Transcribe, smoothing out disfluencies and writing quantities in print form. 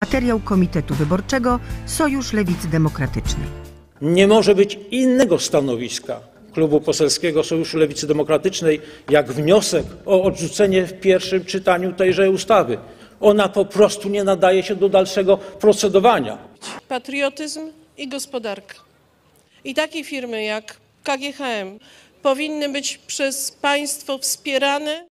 Materiał Komitetu Wyborczego Sojusz Lewicy Demokratycznej. Nie może być innego stanowiska Klubu Poselskiego Sojuszu Lewicy Demokratycznej jak wniosek o odrzucenie w pierwszym czytaniu tejże ustawy. Ona po prostu nie nadaje się do dalszego procedowania. Patriotyzm i gospodarka. I takie firmy jak KGHM powinny być przez państwo wspierane.